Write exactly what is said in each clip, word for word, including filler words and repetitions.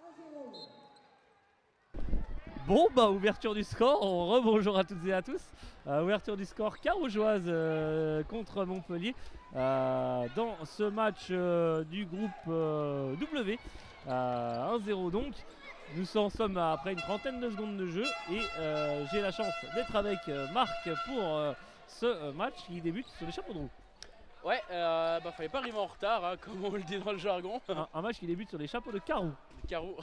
Bon bah ouverture du score, on rebonjour à toutes et à tous. Euh, ouverture du score carougeoise euh, contre Montpellier euh, dans ce match euh, du groupe euh, W. Euh, un zéro donc. Nous en sommes après une trentaine de secondes de jeu et euh, j'ai la chance d'être avec euh, Marc pour euh, ce euh, match qui débute sur les chapeaux de roue. Ouais, euh, bah fallait pas arriver en retard, hein, comme on le dit dans le jargon. Un, un match qui débute sur les chapeaux de carreau. Carreau.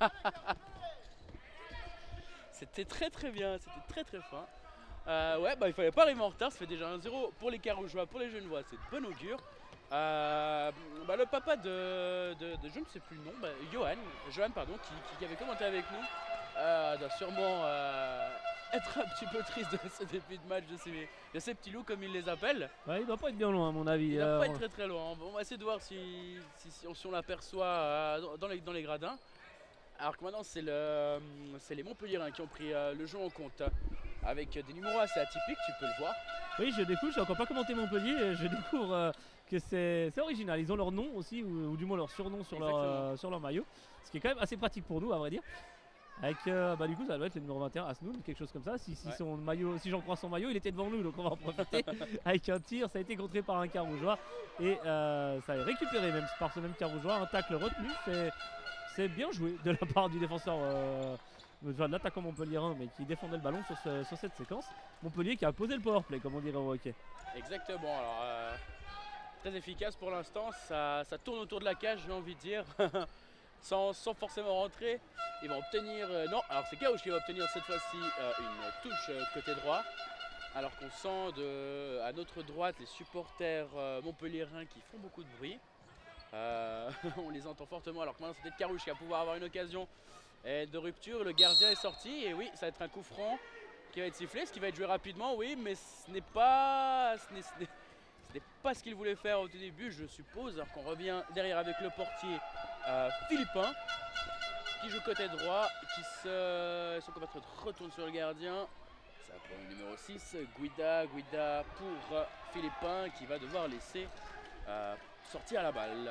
C'était très très bien, c'était très très fin. Euh, ouais, bah il fallait pas arriver en retard, ça fait déjà un zéro pour les Carougeois, pour les Genevois, c'est de bon augure. Euh, bah le papa de, de, de je ne sais plus le nom, bah, Johan, Johan pardon, qui, qui, qui avait commenté avec nous, euh, doit sûrement euh, être un petit peu triste de ce début de match de ces, de ces petits loups comme il les appelle. Ouais, il doit pas être bien loin à mon avis. Il doit euh, pas être très très loin. On va essayer de voir si, si, si on, si on l'aperçoit euh, dans, les, dans les gradins. Alors que maintenant c'est le, les Montpelliérains qui ont pris euh, le jeu en compte avec des numéros assez atypiques, tu peux le voir. Oui, je découvre, j'ai encore pas commenté Montpellier, je découvre euh, que c'est original. Ils ont leur nom aussi, ou, ou du moins leur surnom sur leur, euh, sur leur maillot, ce qui est quand même assez pratique pour nous à vrai dire. Avec, euh, bah du coup ça doit être le numéro vingt et un, Asnoun, quelque chose comme ça. Si, si, ouais. son maillot, si j'en crois son maillot, il était devant nous, donc on va en profiter. Avec un tir, ça a été contré par un Carougeois et euh, ça a récupéré même par ce même Carougeois, un tacle retenu. C'est bien joué de la part du défenseur, euh, de l'attaquant montpelliérain, mais qui défendait le ballon sur, ce, sur cette séquence. Montpellier qui a posé le powerplay, comme on dirait au hockey. Exactement, alors euh, très efficace pour l'instant, ça, ça tourne autour de la cage, j'ai envie de dire, sans, sans forcément rentrer. Ils vont obtenir, euh, non, alors c'est Carouge qui va obtenir cette fois-ci euh, une touche euh, côté droit. Alors qu'on sent de, à notre droite les supporters euh, montpelliérains qui font beaucoup de bruit. Euh, on les entend fortement alors que maintenant c'est peut-être Carouge qui va pouvoir avoir une occasion de rupture. Le gardien est sorti et oui, ça va être un coup franc qui va être sifflé, ce qui va être joué rapidement, oui, mais ce n'est pas ce n'est, ce n'est, ce n'est pas ce qu'il voulait faire au tout début, je suppose. Alors qu'on revient derrière avec le portier euh, philippin qui joue côté droit, qui se, son compatriote retourne sur le gardien. Ça pour le numéro six, Guida, Guida pour euh, Philippin qui va devoir laisser euh, sortir la balle.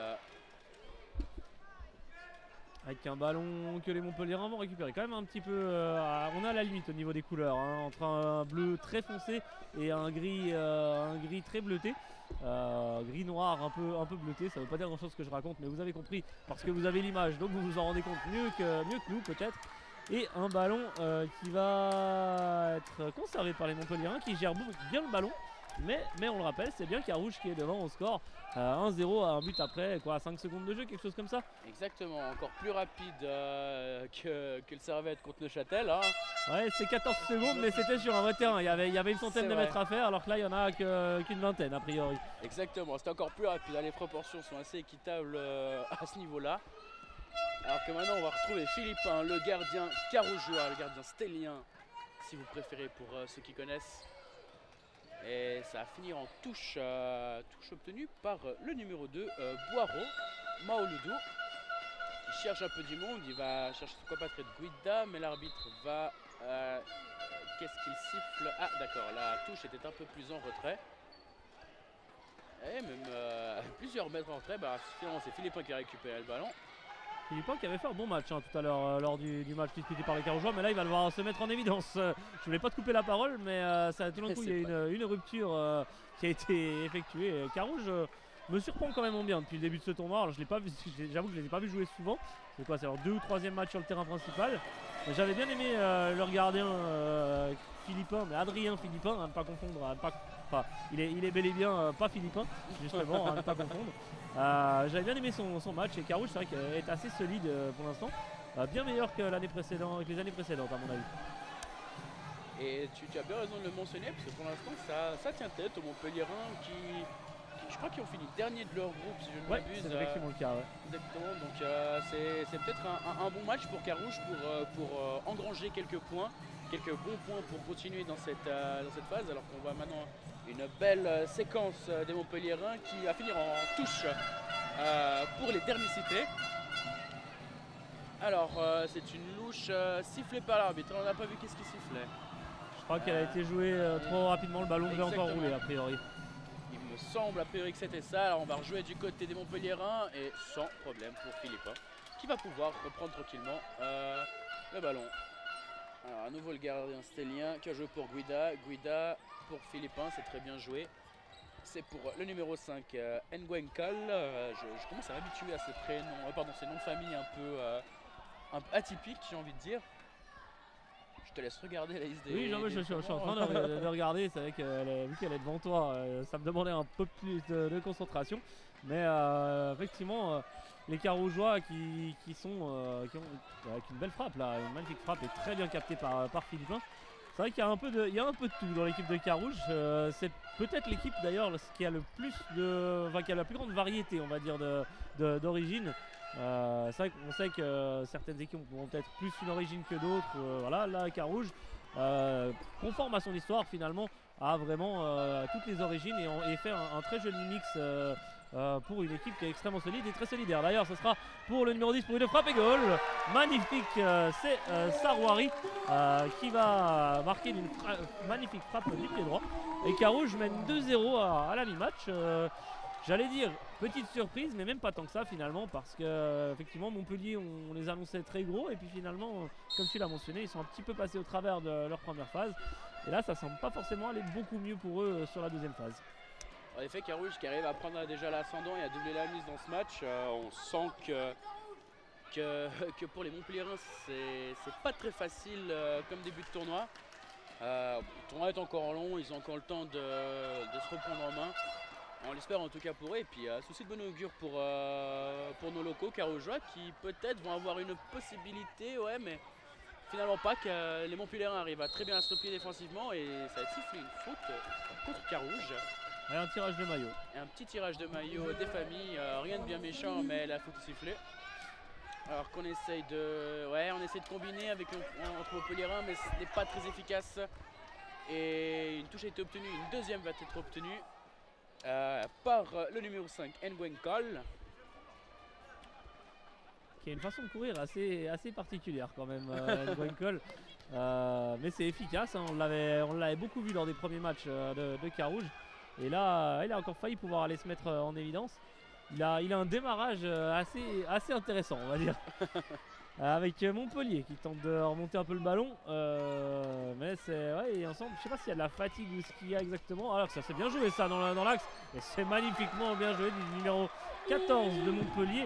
Avec un ballon que les Montpelliérains vont récupérer quand même un petit peu, euh, on est à la limite au niveau des couleurs, hein, entre un bleu très foncé et un gris, euh, un gris très bleuté, euh, gris noir un peu, un peu bleuté. Ça ne veut pas dire grand chose que je raconte, mais vous avez compris parce que vous avez l'image, donc vous vous en rendez compte mieux que, mieux que nous peut-être. Et un ballon euh, qui va être conservé par les Montpelliérains qui gèrent bien le ballon. Mais, mais on le rappelle, c'est bien Carouge qui est devant au score, euh, un zéro à un but après quoi, cinq secondes de jeu, quelque chose comme ça. Exactement, encore plus rapide euh, que, que le Servette contre Neuchâtel. Hein. Ouais, c'est quatorze secondes, mais c'était sur un vrai terrain. Il y avait, il y avait une centaine de mètres à faire, alors que là, il n'y en a qu'une qu vingtaine a priori. Exactement, c'était encore plus rapide. Là, les proportions sont assez équitables euh, à ce niveau-là. Alors que maintenant, on va retrouver Philippin, le gardien carougeois, le gardien stélien, si vous préférez pour euh, ceux qui connaissent. Et ça va finir en touche, euh, touche obtenue par euh, le numéro deux, euh, Boiro, Maoloudou. Il cherche un peu du monde, il va chercher son compatriote Guida, mais l'arbitre va... Euh, Qu'est-ce qu'il siffle? Ah d'accord, la touche était un peu plus en retrait. Et même euh, plusieurs mètres en retrait, bah, finalement c'est Philippin qui a récupéré le ballon. Philippin qui avait fait un bon match hein, tout à l'heure euh, lors du, du match disputé par les Carougeois, mais là il va devoir se mettre en évidence. Euh, je voulais pas te couper la parole, mais euh, ça, tout d'un coup il y a une, une rupture euh, qui a été effectuée. Carouge euh, me surprend quand même en bien depuis le début de ce tournoi. Alors je l'ai pas vu, j'avoue que je les ai pas vu jouer souvent. C'est quoi, c'est leur deux ou troisième match sur le terrain principal. J'avais bien aimé euh, leur gardien euh, Philippin, mais Adrien Philippin, à ne pas confondre, à ne pas, enfin, il est, il est bel et bien euh, pas Philippin, justement, à ne pas confondre. Euh, J'avais bien aimé son, son match et Carouge, c'est vrai qu'elle est assez solide euh, pour l'instant, euh, bien meilleur que l'année précédente, que les années précédentes à mon avis. Et tu, tu as bien raison de le mentionner parce que pour l'instant ça, ça tient tête aux Montpelliérains qui, qui, je crois qu'ils ont fini dernier de leur groupe si je ne ouais, m'abuse. C'est effectivement le cas. Ouais. Exactement, donc euh, c'est peut-être un, un, un bon match pour Carouge pour, euh, pour euh, engranger quelques points, quelques bons points pour continuer dans cette, euh, dans cette phase, alors qu'on voit maintenant une belle euh, séquence euh, des Montpelliérains qui va finir en touche euh, pour les Thermicités. Alors euh, c'est une louche euh, sifflée par l'arbitre, on n'a pas vu qu'est-ce qui sifflait. Je crois qu'elle a été jouée euh, trop rapidement, le ballon devait encore rouler a priori. Il me semble a priori que c'était ça, alors on va rejouer du côté des Montpelliérains et sans problème pour Philippin qui va pouvoir reprendre tranquillement euh, le ballon. Alors à nouveau le gardien stélien qui a joué pour Guida. Guida pour Philippin, c'est très bien joué. C'est pour le numéro cinq, euh, Nguenkal. Euh, je, je commence à m'habituer à ces prénoms, euh, pardon, ces noms de famille un peu, euh, un peu atypiques, j'ai envie de dire. Je te laisse regarder la liste des. Oui, non, mais je, je, je suis en train de, de regarder. C'est vrai que vu qu'elle est devant toi, euh, ça me demandait un peu plus de, de concentration. Mais euh, effectivement, euh, les Carougeois qui, qui sont euh, qui ont, avec une belle frappe là, une magnifique frappe et très bien captée par, par Philippin. C'est vrai qu'il y a un peu de, il y a un peu de tout dans l'équipe de Carouge. Euh, c'est peut-être l'équipe d'ailleurs qui a le plus de, enfin qui a la plus grande variété, on va dire, de, de, d'origine. Euh, c'est vrai qu'on sait que certaines équipes ont peut-être plus une origine que d'autres. Euh, voilà, là Carouge, euh, conforme à son histoire finalement, a vraiment euh, toutes les origines et, on, et fait un, un très joli mix. Euh, Euh, pour une équipe qui est extrêmement solide et très solidaire. D'ailleurs, ce sera pour le numéro dix pour une frappe et goal. Magnifique, euh, c'est euh, Sarouari euh, qui va marquer une fra magnifique frappe du pied droit. Et Carouge mène deux zéro à, à la mi-match. Euh, J'allais dire petite surprise, mais même pas tant que ça finalement, parce que euh, effectivement Montpellier, on, on les annonçait très gros et puis finalement, euh, comme tu l'as mentionné, ils sont un petit peu passés au travers de leur première phase. Et là, ça semble pas forcément aller beaucoup mieux pour eux euh, sur la deuxième phase. En effet, Carouge qui arrive à prendre déjà l'ascendant et à doubler la mise dans ce match. Euh, on sent que, que, que pour les Montpelliérains, c'est pas très facile euh, comme début de tournoi. Euh, le tournoi est encore long, ils ont encore le temps de, de se reprendre en main. On l'espère en tout cas pour eux. Et puis, euh, souci de bon augure pour, euh, pour nos locaux Carougeois qui peut-être vont avoir une possibilité, ouais, mais finalement pas, que les Montpelliérains arrivent à très bien à se replier défensivement et ça va être sifflé une faute contre Carouge. Et un tirage de maillot. Et un petit tirage de maillot des familles, euh, rien de bien méchant, mais la faute est sifflée. Alors qu'on essaye de, ouais, on essaie de combiner avec entre Montpelliérains, mais ce n'est pas très efficace. Et une touche a été obtenue, une deuxième va être obtenue euh, par le numéro cinq, Nguenkal. Qui a une façon de courir assez, assez particulière quand même, euh, Nguenkal. Euh, mais c'est efficace, hein, on l'avait beaucoup vu lors des premiers matchs euh, de, de Carouge. Et là, il a encore failli pouvoir aller se mettre en évidence. Il a, il a un démarrage assez, assez intéressant, on va dire. Avec Montpellier qui tente de remonter un peu le ballon. Euh, mais c'est, ouais, et ensemble, je sais pas s'il y a de la fatigue ou ce qu'il y a exactement. Alors que ça s'est bien joué ça dans l'axe. Et c'est magnifiquement bien joué du numéro quatorze de Montpellier.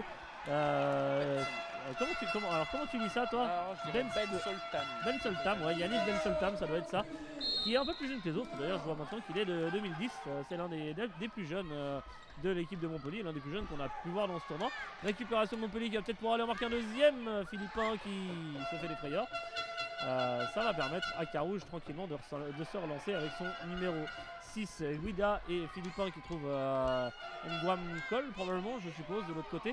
Euh, comment, tu, comment, alors comment tu lis ça toi? Alors, Ben, ben Soltam. Ben Soltam, ouais, Yanis Ben Soltam, ça doit être ça. Qui est un peu plus jeune que les autres. D'ailleurs, je vois maintenant qu'il est de deux mille dix. Euh, c'est l'un des, des plus jeunes euh, de l'équipe de Montpellier, l'un des plus jeunes qu'on a pu voir dans ce tournoi. Récupération de Montpellier qui va peut-être pouvoir aller en marquer un deuxième. Euh, Philippin qui se fait des frayeurs. Euh, ça va permettre à Carouge tranquillement de, de se relancer avec son numéro six, Guida, et Philippin qui trouve euh, Nguenkal probablement, je suppose, de l'autre côté.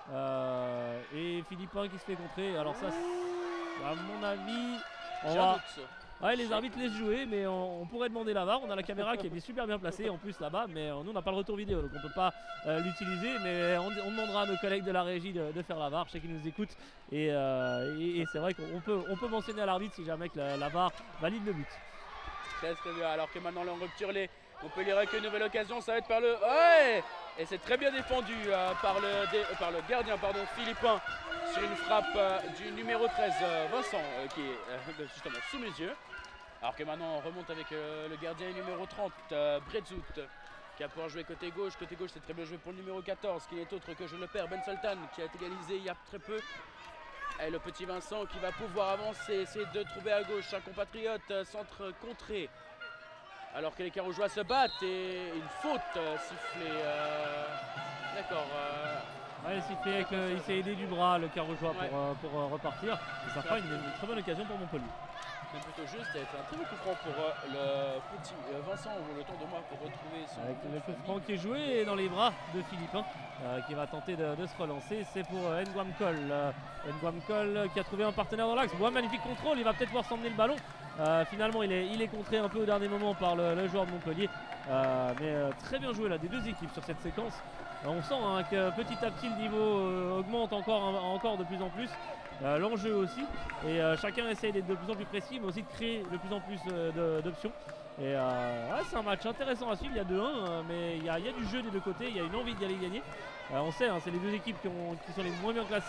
Euh, et Philippin qui se fait contrer. Alors ça, à mon avis, on va... Ouais, les arbitres laissent jouer, mais on, on pourrait demander la V A R. On a la caméra qui est super bien placée en plus là-bas, mais nous on n'a pas le retour vidéo, donc on ne peut pas euh, l'utiliser. Mais on, on demandera à nos collègues de la régie de, de faire la V A R. Je sais qu'ils nous écoutent, et, euh, et, et c'est vrai qu'on peut, on peut mentionner à l'arbitre si jamais que la, la V A R valide le but. Très très bien. Alors que maintenant là, on rupture les Montpellier avec une nouvelle occasion, ça va être par le... Ouais, et c'est très bien défendu euh, par, le, dé, par le gardien pardon, Philippin sur une frappe euh, du numéro treize, euh, Vincent, euh, qui est euh, justement sous mes yeux. Alors que maintenant on remonte avec euh, le gardien numéro trente, euh, Bredzout, qui va pouvoir jouer côté gauche. Côté gauche, c'est très bien joué pour le numéro quatorze, qui n'est autre que, je le perds, Ben Sultan, qui a égalisé il y a très peu. Et le petit Vincent qui va pouvoir avancer, essayer de trouver à gauche un compatriote, euh, centre contré. Alors que les Carougeois se battent et une faute euh, sifflée. Euh, D'accord. Euh, ouais, sifflé avec le, il s'est aidé du bras, le Carougeois, ouais. pour, euh, pour euh, repartir. Et ça fera une, une très bonne occasion pour Montpellier. C'est plutôt juste, ça a été un très bon coup franc pour euh, le petit euh, Vincent, le temps de moi pour retrouver son... Avec le coup franc qui est joué dans les bras de Philippin, euh, qui va tenter de, de se relancer. C'est pour euh, Nguenkal. Euh, Nguenkal qui a trouvé un partenaire dans l'axe. Bon, magnifique contrôle, il va peut-être pouvoir s'emmener le ballon. Euh, finalement, il est, il est contré un peu au dernier moment par le, le joueur de Montpellier. Euh, mais euh, très bien joué là des deux équipes sur cette séquence. Euh, on sent hein, que petit à petit le niveau euh, augmente encore, hein, encore de plus en plus. Euh, L'enjeu aussi. Et euh, chacun essaye d'être de plus en plus précis, mais aussi de créer de plus en plus euh, d'options. Et euh, ouais, c'est un match intéressant à suivre. Il y a deux un, euh, mais il y, a, il y a du jeu des deux côtés. Il y a une envie d'y aller gagner. Euh, on sait, hein, c'est les deux équipes qui, ont, qui sont les moins bien classées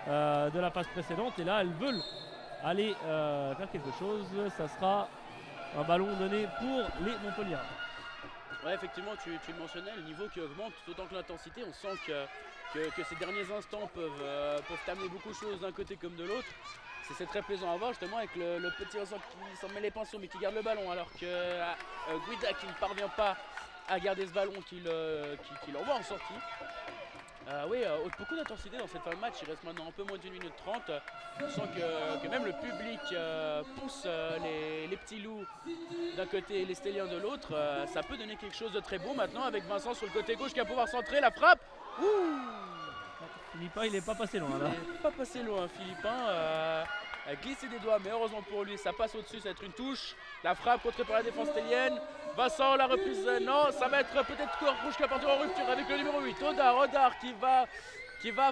euh, de la phase précédente. Et là, elles veulent aller euh, faire quelque chose. Ça sera un ballon donné pour les Montpellier. Ouais, effectivement, tu, tu le mentionnais, le niveau qui augmente tout autant que l'intensité. On sent que, que, que ces derniers instants peuvent, euh, peuvent amener beaucoup de choses d'un côté comme de l'autre. C'est très plaisant à voir justement avec le, le petit ressort qui s'en met les pinceaux mais qui garde le ballon, alors que euh, Guida qui ne parvient pas à garder ce ballon qu'il euh, qui, qui l'envoie en sortie. Euh, oui, euh, beaucoup d'intensité dans cette fin de match. Il reste maintenant un peu moins d'une minute trente. On sent que, que même le public euh, pousse euh, les, les petits loups d'un côté et les Stéliens de l'autre. Euh, ça peut donner quelque chose de très beau maintenant avec Vincent sur le côté gauche qui va pouvoir centrer la frappe. Ouh, Philippin, il n'est pas passé loin là. Il n'est pas passé loin, Philippin. Euh, a glissé des doigts, mais heureusement pour lui, ça passe au-dessus, ça va être une touche. La frappe contrée par la défense stélienne. Vincent, la reprise, non, ça va être peut-être Cour Rouge qui va partir en rupture avec le numéro huit. Odar, Odar qui va, qui va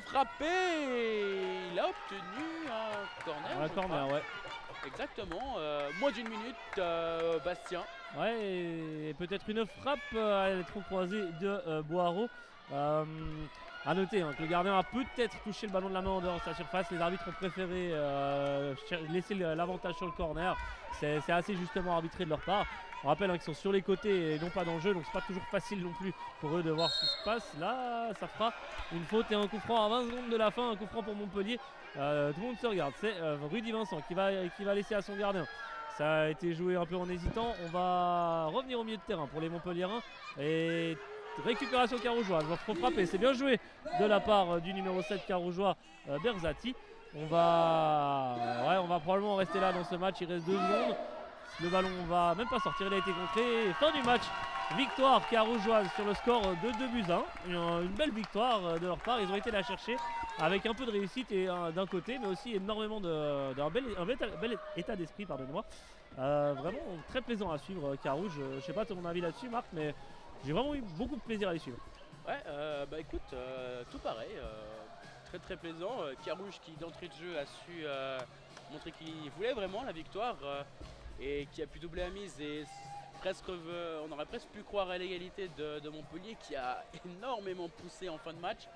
frapper. Il a obtenu un corner. Un corner, ouais. Exactement, euh, moins d'une minute, euh, Bastien. Ouais, et peut-être une frappe euh, à l'électro-croisé de euh, Boireau. Euh, A noter hein, que le gardien a peut-être touché le ballon de la main en dehors de sa surface. Les arbitres ont préféré euh, laisser l'avantage sur le corner. C'est assez justement arbitré de leur part. On rappelle hein, qu'ils sont sur les côtés et non pas dans le jeu, donc c'est pas toujours facile non plus pour eux de voir ce qui se passe. Là, ça fera une faute et un coup franc à vingt secondes de la fin, un coup franc pour Montpellier. Euh, tout le monde se regarde, c'est euh, Rudy Vincent qui va, qui va laisser à son gardien. Ça a été joué un peu en hésitant. On va revenir au milieu de terrain pour les Montpelliérains. Et récupération carougeoise, faut frapper, c'est bien joué de la part du numéro sept carougeois euh, Berzati. On va, ouais, on va probablement rester là dans ce match, il reste deux secondes. Le ballon va même pas sortir, il a été contré. Et fin du match, victoire carougeoise sur le score de deux buts à un. Une, une belle victoire de leur part, ils ont été la chercher avec un peu de réussite euh, d'un côté, mais aussi énormément de, d'un bel, un bel, bel état d'esprit, pardonnez-moi. Euh, vraiment très plaisant à suivre Carouge. Je sais pas ton avis là-dessus, Marc, mais j'ai vraiment eu beaucoup de plaisir à les suivre. Ouais, euh, bah écoute, euh, tout pareil, euh, très très plaisant. Euh, Carouge qui d'entrée de jeu a su euh, montrer qu'il voulait vraiment la victoire euh, et qui a pu doubler la mise et presque, euh, on aurait presque pu croire à l'égalité de, de Montpellier qui a énormément poussé en fin de match.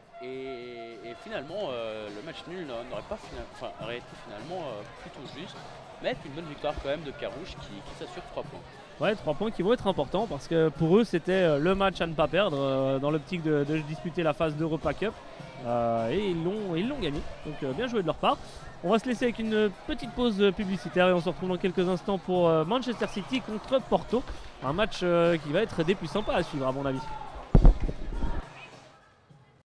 Et, et finalement, euh, le match nul n'aurait pas enfin, aurait été finalement euh, plutôt juste, mais une bonne victoire quand même de Carouge qui, qui s'assure trois points. Ouais, trois points qui vont être importants parce que pour eux c'était le match à ne pas perdre euh, dans l'optique de, de disputer la phase d'Europa Cup euh, et ils l'ont ils l'ont gagné, donc euh, bien joué de leur part. On va se laisser avec une petite pause publicitaire et on se retrouve dans quelques instants pour euh, Manchester City contre Porto, un match euh, qui va être des plus sympas à suivre à mon avis.